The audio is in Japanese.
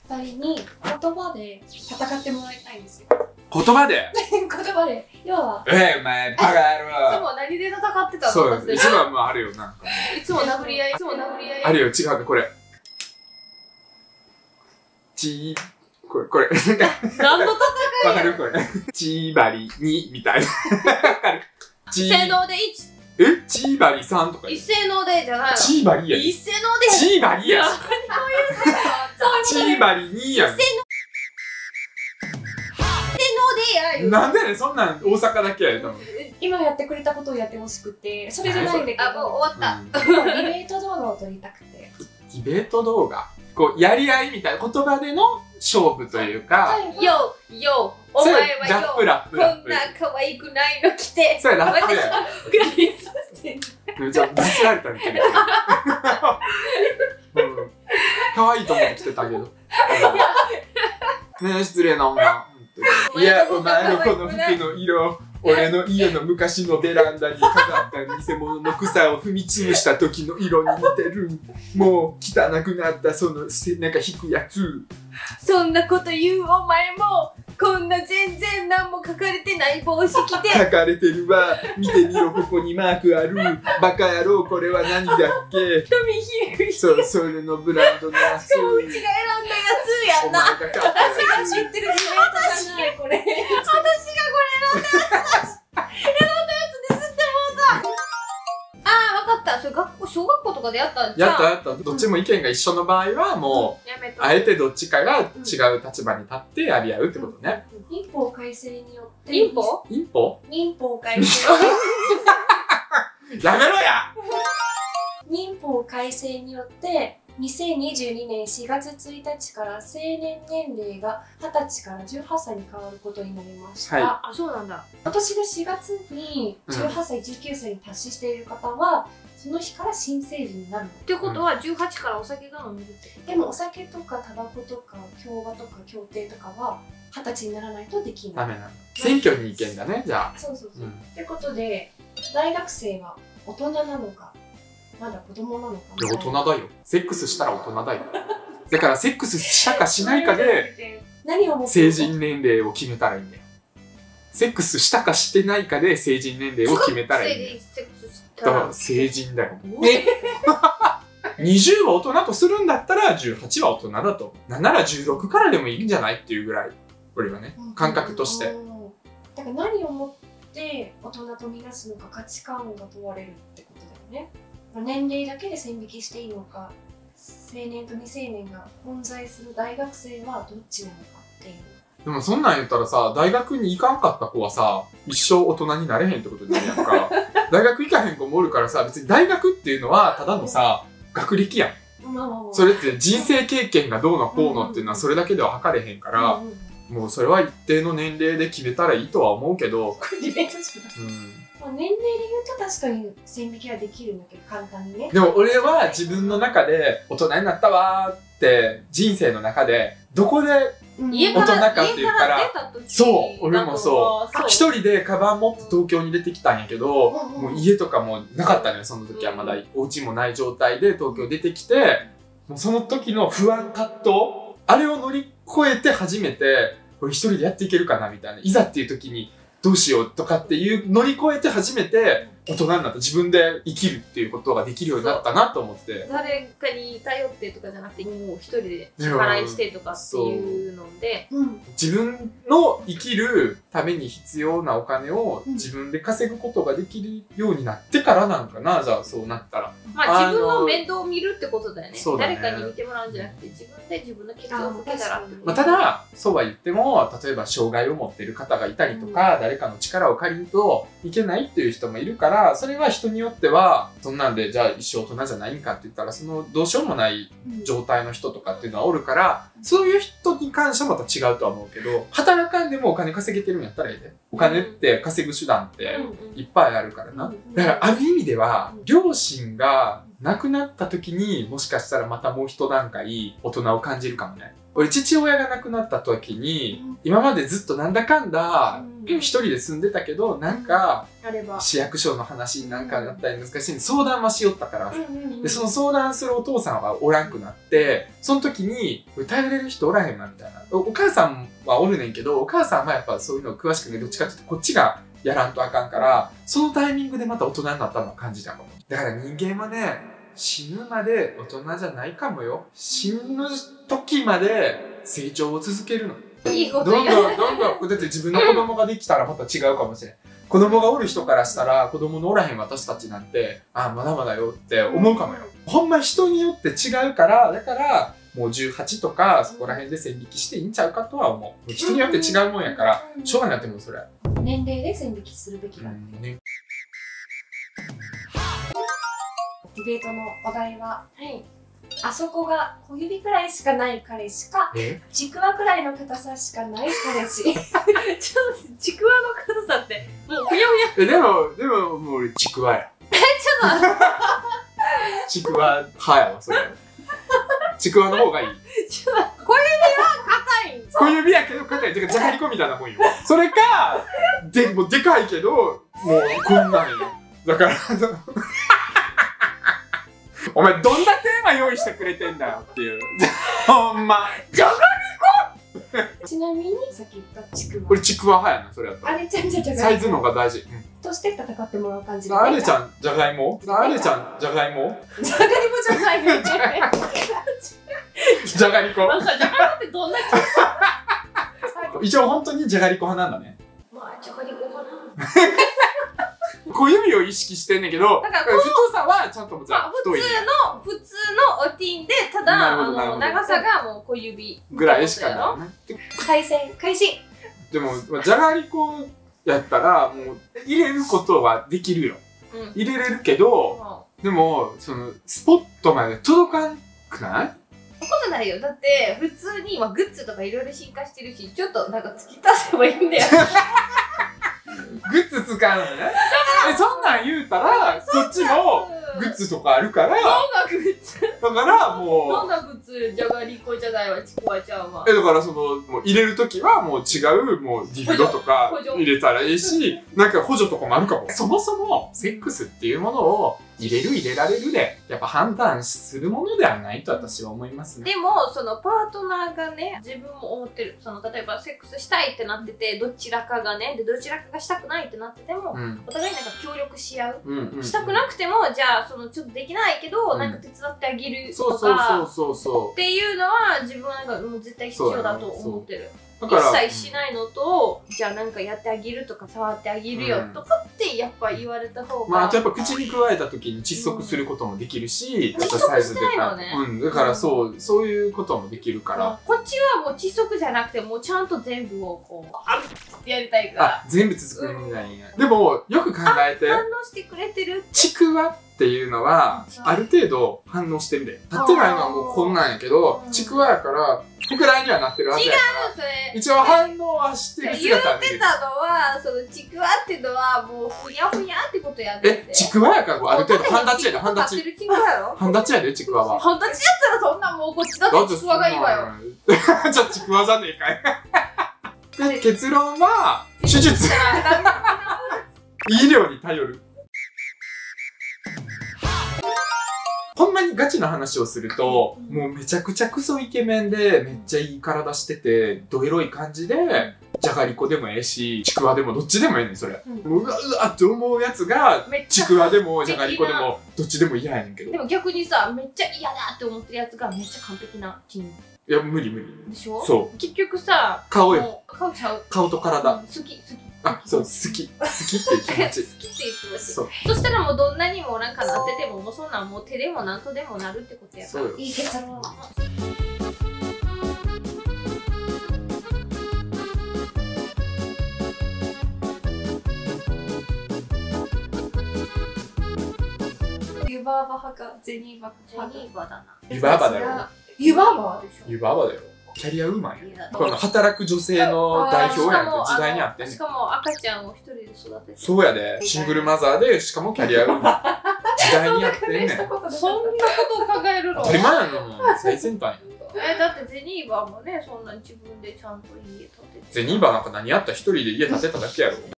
二人に言葉で戦ってもらいたいんですよ。 言葉で言葉で。要は。 お前、バカ野郎。 いつも何で戦ってたの？ そう、いつもはもうあるよ、なんか。 いつも殴り合い、いつも殴り合い。 あるよ、違うか、これ。これ、なんか。 何の戦い？ わかるこれ。チーバリ2みたいな。わかる。 一斉ので1。 チーバリ3とか。 一斉のでじゃないの。 チーバリや。 一斉ので。 チーバリや。チーバリ2やん。なんでね、そんなん大阪だけやったの。 今やってくれたことをやってほしくて、それじゃないんだけど。 あ、もう終わった。 ディベート動画を撮りたくて。 ディベート動画こう、やり合いみたいな言葉での勝負というか。 よ、お前はよ、 ラップ。 こんな可愛くないの着て。 それラップや。 私じゃあ、ディスられたみたいな。可愛いと思って着てたけど。ねえ、失礼な女。いや、お前のこの服の色、俺の家の昔のベランダに飾った偽物の草を踏み潰した時の色に似てる。もう汚くなったそのなんか引くやつ。 そんなこと言うお前も、こんな全然何も書かれてない帽子着て。 書かれてるわ。見てみろ、ここにマークある。バカ野郎、これは何だっけ。 瞳ひるそう、それのブランドのやつ。 しかもうちが選んだやつやんな。 私が知ってるディベートじゃない、これ。 私がこれ選んだやつだし。選んだやつですってもうさ。ああ、わかった。それ小学校とかでやったんじゃん。 やった。どっちも意見が一緒の場合は、もう、あえてどっちかが違う立場に立ってやり合うってことね。 民法改正によって。 民法民法改正。 やめろや民法改正によって、2022年4月1日から成年年齢が20歳から18歳に変わることになりました。 はいあ、そうなんだ。 今年の4月に18歳、19歳に達している方は、その日から新成人になるの。 ってことは18からお酒が飲めるってこと？ でもお酒とかタバコとか競馬とか競艇とかは20歳にならないとできない。 ダメなの。選挙に意見だね、じゃあ。 そう。ってことで、大学生は大人なのか、まだ子供なのか。 大人だよ。セックスしたら大人だよ。だからセックスしたかしないかで成人年齢を決めたらいいんだよ。セックスしたかしてないかで成人年齢を決めたらいいんだよ。だから成人だよ。20は大人とするんだったら18は大人だと。なんなら16からでもいいんじゃないっていうぐらい。俺はね、感覚として。 だから何をもって大人とみなすのか価値観が問われるってことだよね。年齢だけで線引きしていいのか、青年と未成年が混在する大学生はどっちなのかっていう。 でもそんなん言ったらさ、大学に行かんかった子はさ、一生大人になれへんってことになるやんか。大学行かへん子もおるからさ、別に大学っていうのはただのさ、学歴やん。それって人生経験がどうのこうのっていうのはそれだけでは測れへんから、もうそれは一定の年齢で決めたらいいとは思うけど。 ディベートじゃない。年齢で言うと確かに線引きはできるんだけど、簡単にね。 でも俺は自分の中で大人になったわーって人生の中でどこで大人かっていうから、そう俺もそう一人でカバン持って東京に出てきたんやけど、もう家とかもなかったのよ。その時はまだお家もない状態で東京出てきて、もうその時の不安葛藤、あれを乗り越えて初めてこれ一人でやっていけるかなみたいな、いざっていう時にどうしようとかっていう乗り越えて初めて大人になった、自分で生きるっていうことができるようになったなと思って。 誰かに頼ってとかじゃなくて、もう一人で支払いしてとかっていうので、 自分の生きるために必要なお金を自分で稼ぐことができるようになってからなんかな。じゃあそうなったらまあ自分の面倒を見るってことだよね。誰かに見てもらうんじゃなくて、自分で自分のケツをかけたらってこと。 ただそうは言っても、例えば障害を持っている方がいたりとか、誰かの力を借りるといけないっていう人もいるから、それは人によってはそんなんでじゃあ一生大人じゃないんかって言ったら、そのどうしようもない状態の人とかっていうのはおるから、そういう人に関してはまた違うとは思うけど、働かんでもお金稼げてるんやったらいいで。お金って稼ぐ手段っていっぱいあるからな。だからある意味では両親が亡くなった時にもしかしたらまたもう一段階大人を感じるかもね。 俺父親が亡くなった時に、今までずっとなんだかんだ一人で住んでたけど、なんか市役所の話なんかだったり難しい相談はしよったから、でその相談するお父さんはおらんくなって、その時に頼れる人おらへんなみたいな。お母さんはおるねんけど、お母さんはやっぱそういうの詳しくね、どっちかっていうとこっちがやらんとあかんから、そのタイミングでまた大人になったのを感じたかも。だから人間はね、死ぬまで大人じゃないかもよ。死ぬ時まで成長を続けるの。 いいこと言う。 どんどん、だって自分の子供ができたらまた違うかもしれん。子供がおる人からしたら、子供のおらへん私たちなんて、ああ、まだまだよって思うかもよ。ほんま人によって違うから、だから、もう18とかそこら辺で線引きしていいんちゃうかとは思う。人によって違うもんやから、しょうがないってもそれ。 年齢で線引きするべきだって。ディベートのお題は、あそこが小指くらいしかない彼氏か、ちくわくらいの硬さしかない彼氏。ちょっとちくわの硬さってもうふやふや。 でももう俺ちくわや。 ちょっとちくわ派やわそれ。ちくわの方がいい。 小指は硬いん。 小指やけど硬い。てかじゃがりこみたいなもんよ。それかもうでかいけどもうこんなんよ。だからお前どんなテーマ用意してくれてんだよっていう。ほんま。 じゃがりこ。ちなみにさっき言ったちくわ。 俺ちくわ派やなそれやったら。 あれちゃんじゃがりこ。 サイズのが大事。 として戦ってもらう感じで。 あれちゃんじゃがいも？あれちゃんじゃがいも？ じゃがりこじゃないよね。 じゃがりこ。 なんかじゃがりこってどんな一応本当にじゃがりこ派なんだね。 まあじゃがりこかな。 小指を意識してんねんけど、 だから太さはちゃんと太い。 普通のおティンで、ただ長さがもう小指ぐらいしかないね。 対戦開始。 でもじゃがりこやったらもう入れることはできるよ。入れれるけど、でもそのスポットまで届かんくない？ そこじゃないよ。だって普通にグッズとかいろいろ進化してるし、ちょっとなんか突き足せばいいんだよ。 グッズ使うのね。そんなん言うたら、こっちもグッズとかあるから。 どんなグッズ？ だからもう。 どんなグッズ？じゃがりこじゃないわ、ちくわちゃんは。 だからもう入れるときはもう違う、もうディフロとか入れたらいいし、なんか補助とかもあるかも。そもそもセックスっていうものを入れる入れられるで、やっぱ判断するものではないと私は思いますね。 でも、パートナーがね、自分も思ってる。例えばセックスしたいってなってて、どちらかがね、で、どちらかがしたくないってなってても、お互いなんか協力し合う。したくなくても、じゃあ、ちょっとできないけど、なんか手伝ってあげるとか、っていうのは、自分はなんかもう絶対必要だと思ってる。一切しないのと、じゃあなんかやってあげるとか触ってあげるよとかってやっぱ言われた方が、 まああとやっぱ口に加えた時に窒息することもできるし、サイズでかい、だからそういうこともできるから、 こっちはもう窒息じゃなくてもうちゃんと全部をこうってやりたいから、 全部続くみたいな。でもよく考えて、 反応してくれてるちくわっていうのはある程度反応してるで。立ってないのはもうこんなんやけど、ちくわやから膨らみにはなってるはずやから、 それ一応反応はしてる姿は見れる。 言ってたのは、ちくわっていうのはもうふにゃふにゃってことやってて。 ちくわやからある程度半立ちやで、半立ち。半立ちやで、ちくわは。 半立ちやったらそんなもうこっちだってちくわがいいわよ。 じゃあちくわじゃねえかい。結論は、手術。医療に頼る。ほんまにガチな話をすると、もうめちゃくちゃクソイケメンで、めっちゃいい体してて、ドエロい感じで、じゃがりこでもええし、ちくわでもどっちでもええねん、それ。うわうわって思うやつが、ちくわでもじゃがりこでも、どっちでも嫌やねんけど。 でも逆にさ、めっちゃ嫌だって思ってるやつがめっちゃ完璧な筋肉。 いや、無理無理。 でしょ？ そう。 結局さ、 顔よ。 顔ちゃう。 顔と体。 好き。 あ、そう、好き。好きっていう気持ち。 好きっていう気持ち。そしたらもうどんなにもなんかなってても、もうそんなんもう手でもなんとでもなるってことやから。 いい結論。湯婆婆派かゼニーバか。 ゼニーバだな。 湯婆婆だよ。 湯婆婆でしょ。 湯婆婆だよ。キャリアウーマンや。この働く女性の代表やんって時代にあってんねん。 しかも赤ちゃんを一人で育てて。 そうやで。シングルマザーで、しかもキャリアウーマン。時代にやってんねん。 そんなことを考えるの？ 当たり前やの。最先端や。 だってゼニーバーもね、そんな自分でちゃんと家建てて。 ゼニーバーなんか何やったら一人で家建てただけやろ。